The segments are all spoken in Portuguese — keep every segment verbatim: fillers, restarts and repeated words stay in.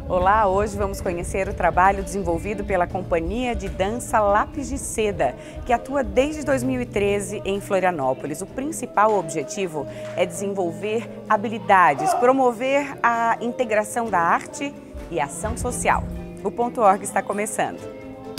Olá, hoje vamos conhecer o trabalho desenvolvido pela Companhia de Dança Lápis de Seda, que atua desde dois mil e treze em Florianópolis. O principal objetivo é desenvolver habilidades, promover a integração da arte e ação social. O Ponto Org está começando.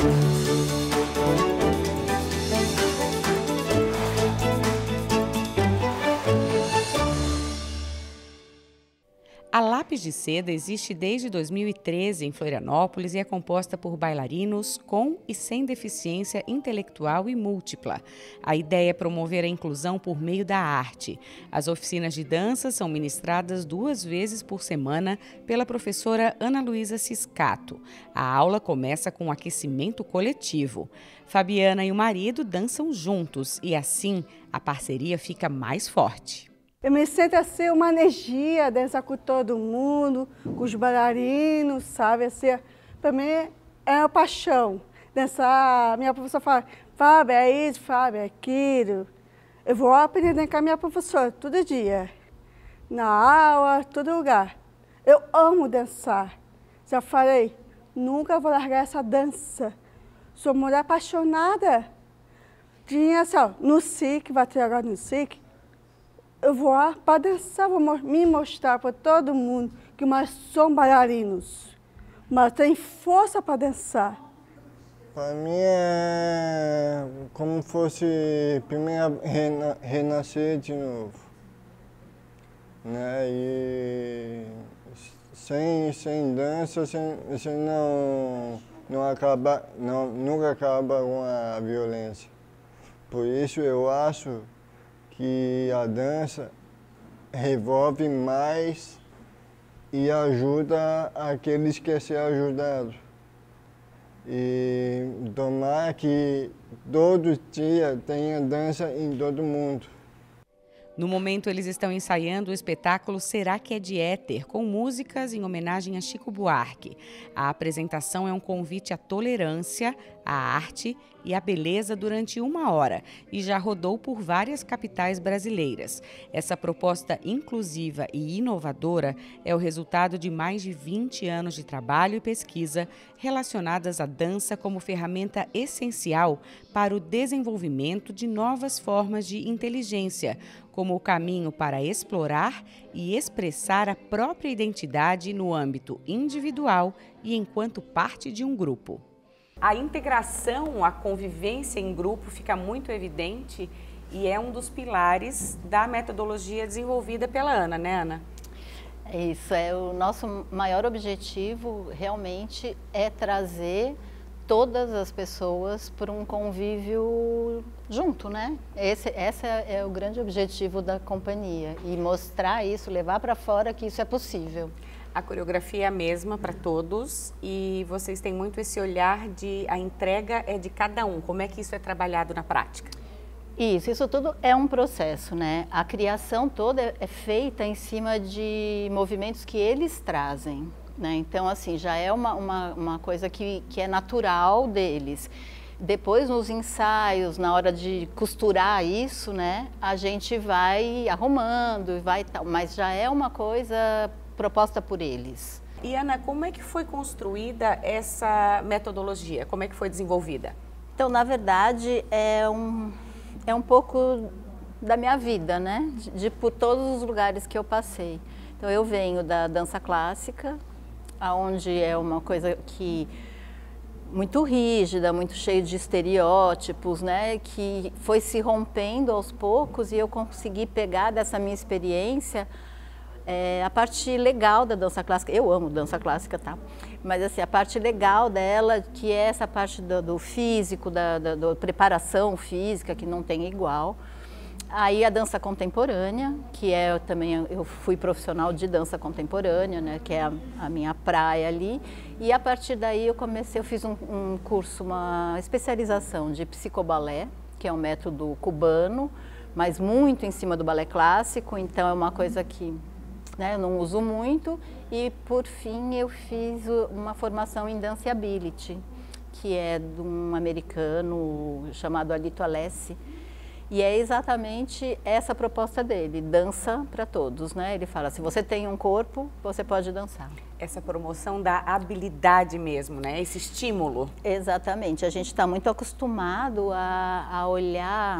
A Lápis de Seda existe desde dois mil e treze em Florianópolis e é composta por bailarinos com e sem deficiência intelectual e múltipla. A ideia é promover a inclusão por meio da arte. As oficinas de dança são ministradas duas vezes por semana pela professora Ana Luísa Ciscato. A aula começa com um aquecimento coletivo. Fabiana e o marido dançam juntos e assim a parceria fica mais forte. Eu me sinto assim, uma energia, dançar com todo mundo, com os bailarinos, sabe? Assim, para mim é uma paixão. Dançar, minha professora fala, Fábio, é isso, Fábio, é aquilo. Eu vou aprendendo com a minha professora todo dia, na aula, todo lugar. Eu amo dançar. Já falei, nunca vou largar essa dança. Sou mulher apaixonada. Tinha assim, ó, no S I C, vai ter agora no S I C, eu vou lá para dançar, vou me mostrar para todo mundo que nós somos bailarinos, mas tem força para dançar. Para mim é como se fosse primeiro rena, renascer de novo, né? E sem, sem dança, sem, sem não, não acaba, não, nunca acaba com a violência. Por isso eu acho que a dança revolve mais e ajuda aqueles que querem ser ajudados. E tomar que todo dia tenha dança em todo mundo. No momento, eles estão ensaiando o espetáculo Será que é de Éter, com músicas em homenagem a Chico Buarque. A apresentação é um convite à tolerância, à arte e à beleza durante uma hora e já rodou por várias capitais brasileiras. Essa proposta inclusiva e inovadora é o resultado de mais de vinte anos de trabalho e pesquisa relacionadas à dança como ferramenta essencial para o desenvolvimento de novas formas de inteligência, como o caminho para explorar e expressar a própria identidade no âmbito individual e enquanto parte de um grupo. A integração, a convivência em grupo fica muito evidente e é um dos pilares da metodologia desenvolvida pela Ana, né, Ana? Isso, é o nosso maior objetivo realmente é trazer todas as pessoas para um convívio junto, né? Esse, esse é o grande objetivo da companhia e mostrar isso, levar para fora que isso é possível. A coreografia é a mesma para todos e vocês têm muito esse olhar de a entrega é de cada um. Como é que isso é trabalhado na prática? Isso, isso tudo é um processo, né? A criação toda é feita em cima de movimentos que eles trazem, né? Então, assim, já é uma, uma, uma coisa que, que é natural deles. Depois, nos ensaios, na hora de costurar isso, né? A gente vai arrumando, vai tal, mas já é uma coisa proposta por eles. E Ana, como é que foi construída essa metodologia? Como é que foi desenvolvida? Então, na verdade, é um, é um pouco da minha vida, né? De, de por todos os lugares que eu passei. Então, eu venho da dança clássica, onde é uma coisa que muito rígida, muito cheio de estereótipos, né? Que foi se rompendo aos poucos e eu consegui pegar dessa minha experiência É, a parte legal da dança clássica. Eu amo dança clássica, tá? Mas assim, a parte legal dela, que é essa parte do, do físico, da, da, da preparação física, que não tem igual. Aí a dança contemporânea, que é também, eu fui profissional de dança contemporânea, né? Que é a, a minha praia ali. E a partir daí eu comecei, eu fiz um, um curso, uma especialização de psicobalé, que é um método cubano, mas muito em cima do balé clássico, então é uma coisa que, né, eu não uso muito. E, por fim, eu fiz uma formação em Danceability, que é de um americano chamado Alito Alessi. E é exatamente essa a proposta dele, dança para todos, né? Ele fala, se você tem um corpo, você pode dançar. Essa promoção da habilidade mesmo, né? Esse estímulo. Exatamente, a gente está muito acostumado a, a olhar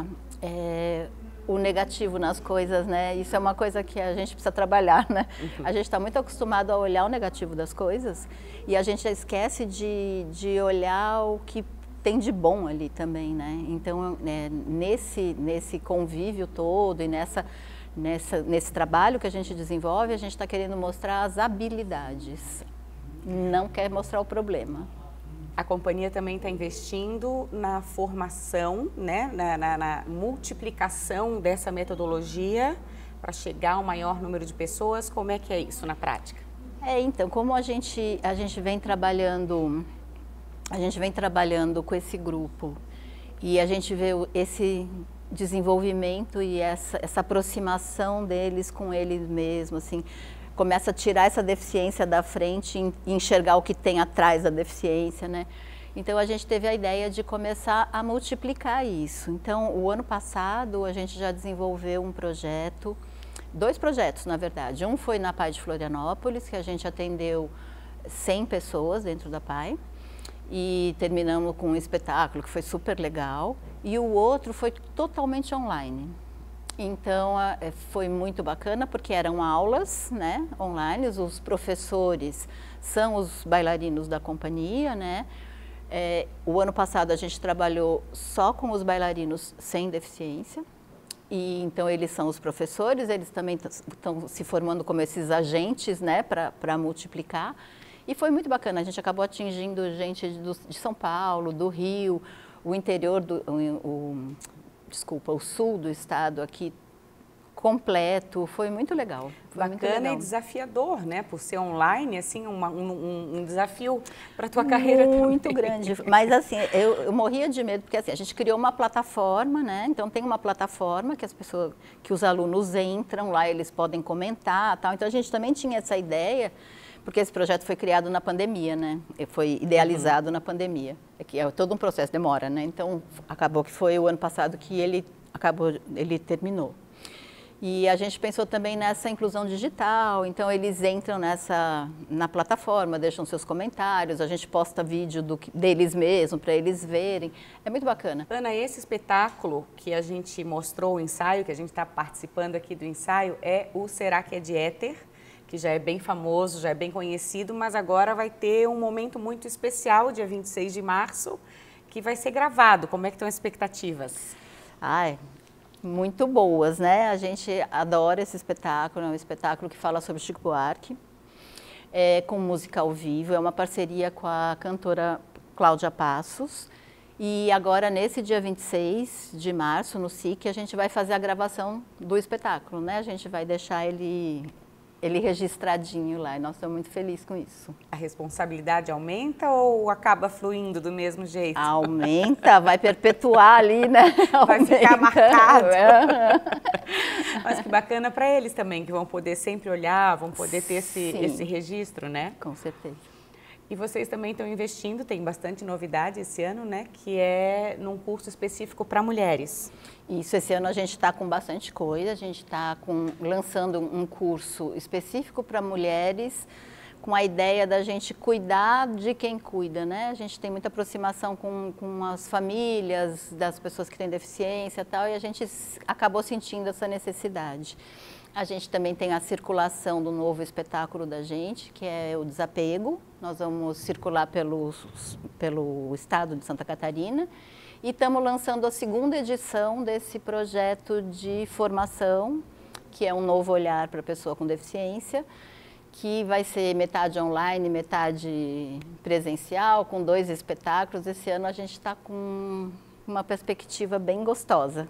é, o negativo nas coisas, né? Isso é uma coisa que a gente precisa trabalhar, né? Uhum. A gente está muito acostumado a olhar o negativo das coisas e a gente esquece de, de olhar o que tem de bom ali também, né? Então, é, nesse, nesse convívio todo e nessa, nessa, nesse trabalho que a gente desenvolve, a gente está querendo mostrar as habilidades, não quer mostrar o problema. A companhia também está investindo na formação, né? na, na, na multiplicação dessa metodologia para chegar ao maior número de pessoas. Como é que é isso na prática? É, então, como a gente, a gente vem trabalhando... A gente vem trabalhando com esse grupo e a gente vê esse desenvolvimento e essa, essa aproximação deles com eles mesmos, assim, começa a tirar essa deficiência da frente e enxergar o que tem atrás da deficiência, né? Então a gente teve a ideia de começar a multiplicar isso. Então o ano passado a gente já desenvolveu um projeto, dois projetos na verdade. Um foi na P A I de Florianópolis, que a gente atendeu cem pessoas dentro da P A I. E terminamos com um espetáculo que foi super legal, e o outro foi totalmente online. Então, foi muito bacana, porque eram aulas, né, online, os professores são os bailarinos da companhia, né. É, o ano passado a gente trabalhou só com os bailarinos sem deficiência, e então eles são os professores, eles também estão se formando como esses agentes, né, para multiplicar. E foi muito bacana, a gente acabou atingindo gente do, de São Paulo, do Rio, o interior, do, o, o, desculpa, o sul do estado aqui completo, foi muito legal. Foi Bacana muito legal. E desafiador, né? Por ser online, assim, uma, um, um desafio para a tua carreira também. Muito grande, mas assim, eu, eu morria de medo, porque assim, a gente criou uma plataforma, né? Então tem uma plataforma que as pessoas, que os alunos entram lá, eles podem comentar, tal. Então a gente também tinha essa ideia, porque esse projeto foi criado na pandemia, né? Foi idealizado uhum. na pandemia. É que é todo um processo, demora, né? Então, acabou que foi o ano passado que ele acabou, ele terminou. E a gente pensou também nessa inclusão digital, então eles entram nessa, na plataforma, deixam seus comentários, a gente posta vídeo do, deles mesmos para eles verem. É muito bacana. Ana, esse espetáculo que a gente mostrou, o ensaio, que a gente está participando aqui do ensaio, é o Será que é de Éter? Que já é bem famoso, já é bem conhecido, mas agora vai ter um momento muito especial, dia vinte e seis de março, que vai ser gravado. Como é que estão as expectativas? Ai, muito boas, né? A gente adora esse espetáculo, é um espetáculo que fala sobre Chico Buarque, é, com música ao vivo, é uma parceria com a cantora Cláudia Passos. E agora, nesse dia vinte e seis de março, no S I C, a gente vai fazer a gravação do espetáculo, né? A gente vai deixar ele... ele registradinho lá, e nós estamos muito felizes com isso. A responsabilidade aumenta ou acaba fluindo do mesmo jeito? Aumenta, vai perpetuar ali, né? Vai Aumenta. ficar marcado. É. Mas que bacana para eles também, que vão poder sempre olhar, vão poder ter esse, esse registro, né? Com certeza. E vocês também estão investindo, tem bastante novidade esse ano, né? Que é num curso específico para mulheres. Isso, esse ano a gente está com bastante coisa, a gente está lançando um curso específico para mulheres, com a ideia da gente cuidar de quem cuida, né? A gente tem muita aproximação com, com as famílias, das pessoas que têm deficiência e tal, e a gente acabou sentindo essa necessidade. A gente também tem a circulação do novo espetáculo da gente, que é o Desapego. Nós vamos circular pelo, pelo estado de Santa Catarina e estamos lançando a segunda edição desse projeto de formação, que é um novo olhar para a pessoa com deficiência, que vai ser metade online, metade presencial, com dois espetáculos. Esse ano a gente está com uma perspectiva bem gostosa.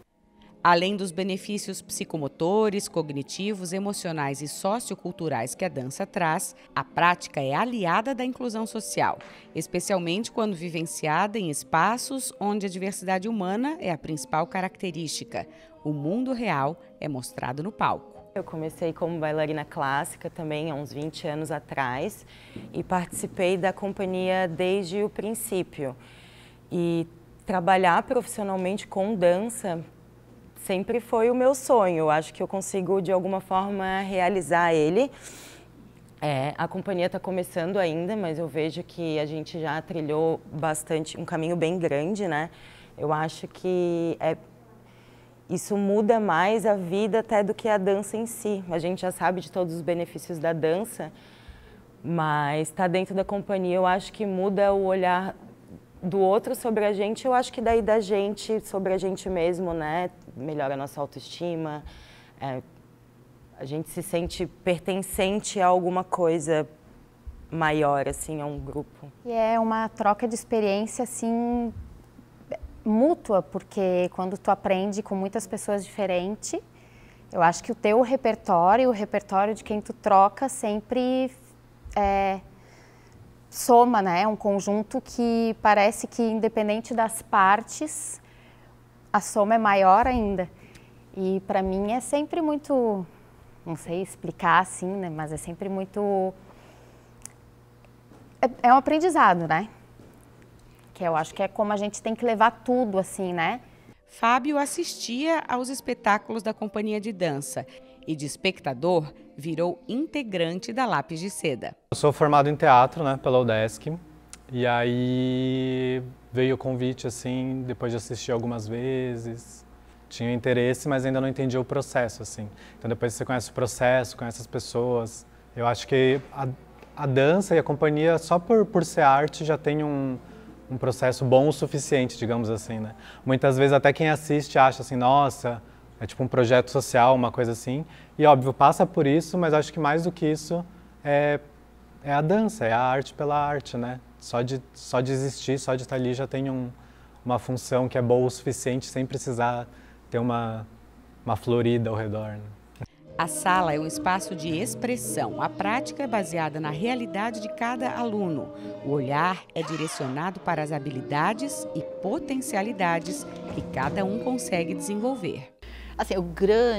Além dos benefícios psicomotores, cognitivos, emocionais e socioculturais que a dança traz, a prática é aliada da inclusão social, especialmente quando vivenciada em espaços onde a diversidade humana é a principal característica. O mundo real é mostrado no palco. Eu comecei como bailarina clássica também há uns vinte anos atrás e participei da companhia desde o princípio. E trabalhar profissionalmente com dança sempre foi o meu sonho. Eu acho que eu consigo, de alguma forma, realizar ele. É, a companhia está começando ainda, mas eu vejo que a gente já trilhou bastante, um caminho bem grande, né? Eu acho que é, isso muda mais a vida até do que a dança em si. A gente já sabe de todos os benefícios da dança, mas estar dentro da companhia eu acho que muda o olhar do outro sobre a gente, eu acho que daí da gente sobre a gente mesmo, né? Melhora a nossa autoestima, é, a gente se sente pertencente a alguma coisa maior, assim, a um grupo. E é uma troca de experiência, assim, mútua, porque quando tu aprende com muitas pessoas diferentes, eu acho que o teu repertório, o repertório de quem tu troca sempre é, soma, né? É um conjunto que parece que, independente das partes, a soma é maior ainda. E para mim é sempre muito... não sei explicar assim, né? Mas é sempre muito... É, é um aprendizado, né? Que eu acho que é como a gente tem que levar tudo, assim, né? Fábio assistia aos espetáculos da companhia de dança e, de espectador, virou integrante da Lápis de Seda. Eu sou formado em teatro, né, pela UDESC, e aí veio o convite, assim, depois de assistir algumas vezes. Tinha interesse, mas ainda não entendia o processo, assim. Então depois você conhece o processo, conhece as pessoas. Eu acho que a, a dança e a companhia, só por, por ser arte, já tem um, um processo bom o suficiente, digamos assim, né? Muitas vezes até quem assiste acha assim, nossa, é tipo um projeto social, uma coisa assim. E óbvio, passa por isso, mas acho que mais do que isso é, é a dança, é a arte pela arte, né? Só de, só de existir, só de estar ali já tem um, uma função que é boa o suficiente sem precisar ter uma, uma florida ao redor, né? A sala é um espaço de expressão. A prática é baseada na realidade de cada aluno. O olhar é direcionado para as habilidades e potencialidades que cada um consegue desenvolver. Assim, o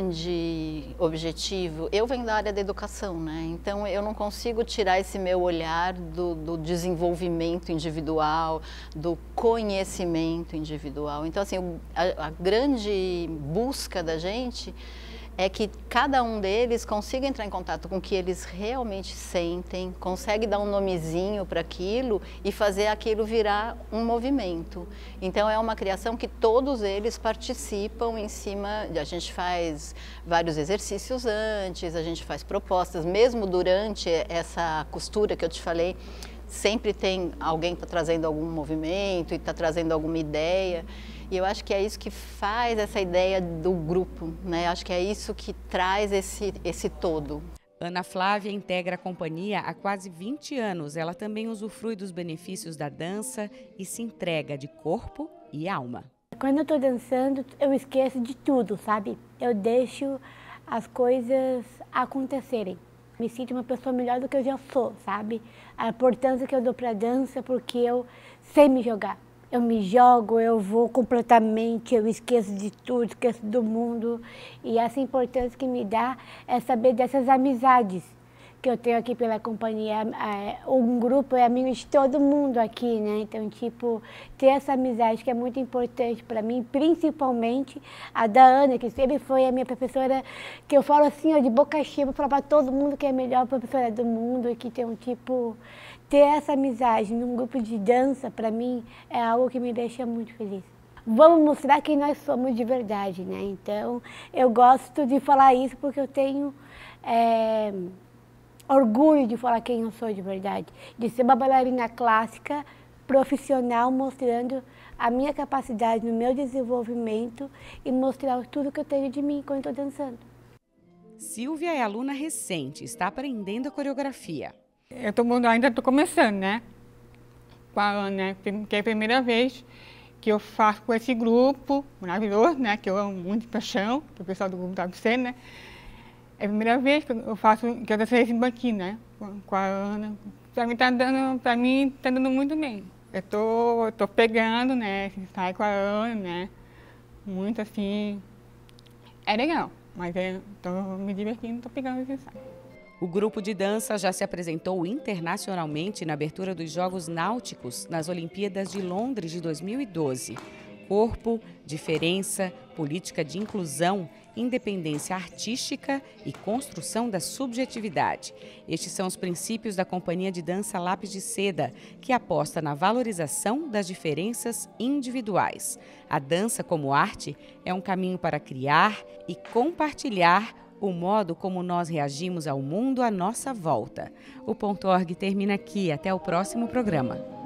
grande objetivo, eu venho da área da educação, né? Então eu não consigo tirar esse meu olhar do, do desenvolvimento individual, do conhecimento individual. Então assim, a, a grande busca da gente é que cada um deles consiga entrar em contato com o que eles realmente sentem, consegue dar um nomezinho para aquilo e fazer aquilo virar um movimento. Então é uma criação que todos eles participam em cima, a gente faz vários exercícios antes, a gente faz propostas, mesmo durante essa costura que eu te falei, sempre tem alguém que está trazendo algum movimento e está trazendo alguma ideia. E eu acho que é isso que faz essa ideia do grupo, né? Acho que é isso que traz esse, esse todo. Ana Flávia integra a companhia há quase vinte anos. Ela também usufrui dos benefícios da dança e se entrega de corpo e alma. Quando eu estou dançando, eu esqueço de tudo, sabe? Eu deixo as coisas acontecerem. Me sinto uma pessoa melhor do que eu já sou, sabe? A importância que eu dou para a dança porque eu sei me jogar. Eu me jogo, eu vou completamente, eu esqueço de tudo, esqueço do mundo. E essa importância que me dá é saber dessas amizades que eu tenho aqui pela companhia. Um grupo é amigo de todo mundo aqui, né? Então, tipo, ter essa amizade que é muito importante para mim, principalmente a da Ana, que sempre foi a minha professora, que eu falo assim, ó, de boca cheia, vou falar para todo mundo que é a melhor professora do mundo e que tem um tipo... Ter essa amizade num grupo de dança, para mim, é algo que me deixa muito feliz. Vamos mostrar quem nós somos de verdade, né? Então, eu gosto de falar isso porque eu tenho é, orgulho de falar quem eu sou de verdade. De ser uma bailarina clássica, profissional, mostrando a minha capacidade no meu desenvolvimento e mostrar tudo que eu tenho de mim quando estou dançando. Silvia é aluna recente, está aprendendo a coreografia. Eu tô, ainda estou começando, né? Com a Ana, né? Que é a primeira vez que eu faço com esse grupo maravilhoso, né? Que eu amo muito de paixão, que o pessoal do grupo está acontecendo, né? É a primeira vez que eu faço, que eu dancei esse banquinho, né? Com, com a Ana. Para mim tá dando, para mim tá dando muito bem. Eu tô, eu tô pegando, né? Sai com a Ana, né? Muito assim. É legal, mas eu tô me divertindo, tô pegando esse ensaio. O grupo de dança já se apresentou internacionalmente na abertura dos Jogos Náuticos nas Olimpíadas de Londres de dois mil e doze. corpo, diferença, política de inclusão, independência artística e construção da subjetividade. Estes são os princípios da Companhia de Dança Lápis de Seda, que aposta na valorização das diferenças individuais. A dança como arte é um caminho para criar e compartilhar o modo como nós reagimos ao mundo à nossa volta. O Ponto Org termina aqui. Até o próximo programa.